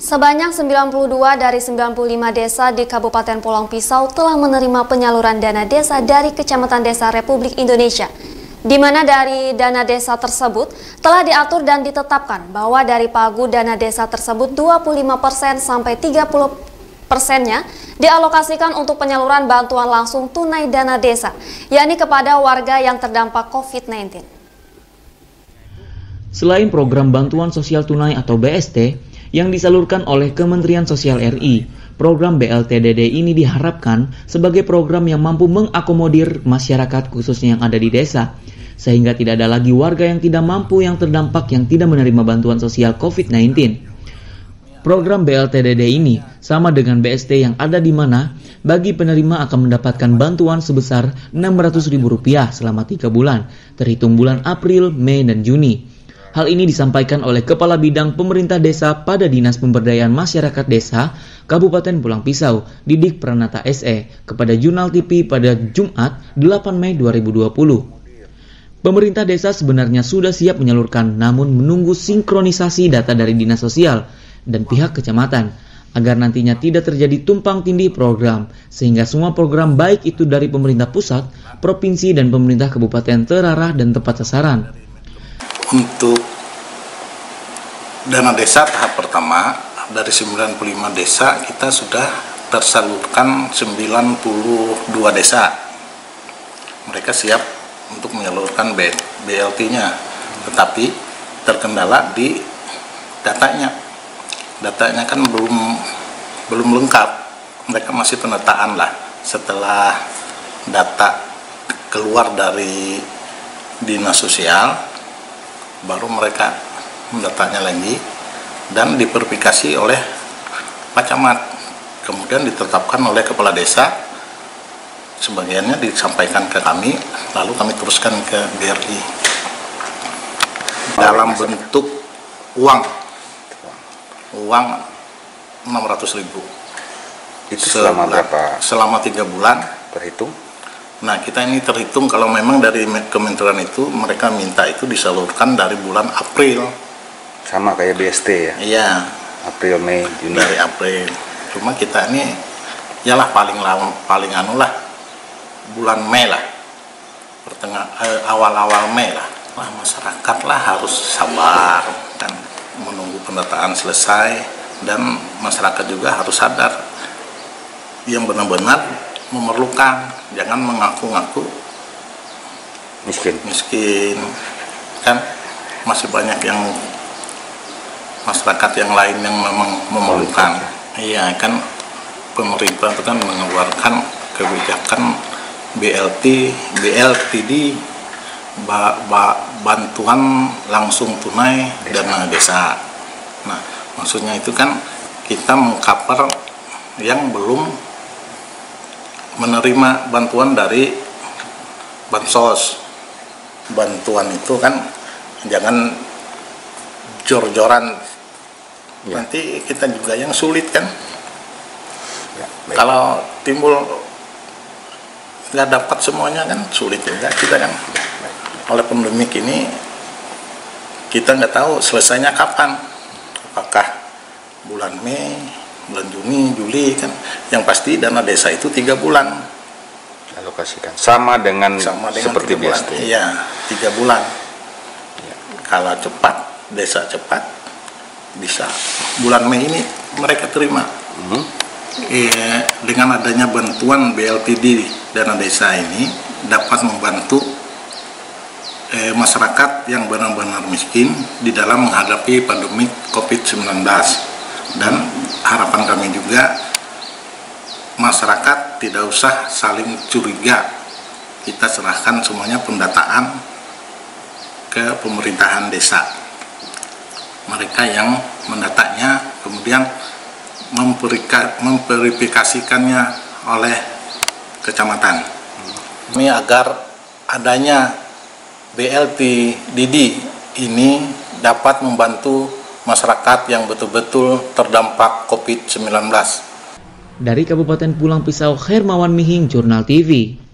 Sebanyak 92 dari 95 desa di Kabupaten Pulang Pisau telah menerima penyaluran dana desa dari Kecamatan Desa Republik Indonesia, di mana dari dana desa tersebut telah diatur dan ditetapkan bahwa dari pagu dana desa tersebut 25% sampai 30%-nya dialokasikan untuk penyaluran bantuan langsung tunai dana desa, yakni kepada warga yang terdampak COVID-19. Selain program bantuan sosial tunai atau BST, yang disalurkan oleh Kementerian Sosial RI, program BLTDD ini diharapkan sebagai program yang mampu mengakomodir masyarakat khususnya yang ada di desa, sehingga tidak ada lagi warga yang tidak mampu yang terdampak yang tidak menerima bantuan sosial COVID-19. Program BLTDD ini sama dengan BST yang ada di mana bagi penerima akan mendapatkan bantuan sebesar Rp600.000 selama 3 bulan, terhitung bulan April, Mei, dan Juni. Hal ini disampaikan oleh Kepala Bidang Pemerintah Desa pada Dinas Pemberdayaan Masyarakat Desa Kabupaten Pulang Pisau, Didik Pranata SE, kepada Jurnal TV pada Jumat 8 Mei 2020. Pemerintah desa sebenarnya sudah siap menyalurkan, namun menunggu sinkronisasi data dari Dinas Sosial dan pihak kecamatan, agar nantinya tidak terjadi tumpang tindih program, sehingga semua program baik itu dari pemerintah pusat, provinsi, dan pemerintah kabupaten terarah dan tepat sasaran. Untuk dana desa tahap pertama dari 95 desa kita sudah tersalurkan 92 desa. Mereka siap untuk menyalurkan BLT-nya, tetapi terkendala di datanya. Datanya kan belum lengkap. Mereka masih penataan lah. Setelah data keluar dari Dinas Sosial, baru mereka mendatanya lagi dan diverifikasi oleh Pak Camat, kemudian ditetapkan oleh Kepala Desa. Sebagiannya disampaikan ke kami, lalu kami teruskan ke BRI dalam bentuk uang 600.000. Itu selama berapa? Selama 3 bulan terhitung. Nah, kita ini terhitung kalau memang dari kementerian itu mereka minta itu disalurkan dari bulan April. Sama kayak BST ya? Iya. April, Mei, Juni. Dari April. Cuma kita ini yalah paling bulan Mei lah. Awal-awal Mei lah. Wah, masyarakat lah harus sabar dan menunggu pendataan selesai, dan masyarakat juga harus sadar yang benar-benar memerlukan, jangan mengaku-ngaku miskin. Kan masih banyak yang masyarakat yang lain yang memang memerlukan. Iya kan, pemerintah itu kan mengeluarkan kebijakan BLTD, bantuan langsung tunai dana desa. Nah, maksudnya itu kan kita mengcover yang belum menerima bantuan dari bansos. Bantuan itu kan jangan jor-joran, nanti kita juga yang sulit kan. Kalau timbul nggak dapat semuanya kan sulit juga kita kan. Oleh pandemik ini kita nggak tahu selesainya kapan, apakah bulan Mei, bulan Juni, Juli kan. Yang pasti dana desa itu 3 bulan alokasikan. Sama dengan seperti BST. Iya, 3 bulan. Ya. Kalau cepat, desa cepat bisa bulan Mei ini mereka terima. Dengan adanya bantuan BLTD dana desa ini dapat membantu masyarakat yang benar-benar miskin di dalam menghadapi pandemi COVID-19. Dan harapan kami juga masyarakat tidak usah saling curiga. Kita serahkan semuanya pendataan ke pemerintahan desa. Mereka yang mendatanya kemudian memverifikasikannya oleh kecamatan. Ini agar adanya BLTDD ini dapat membantu masyarakat yang betul-betul terdampak COVID-19. Dari Kabupaten Pulang Pisau, Hermawan Mihing, Jurnal TV.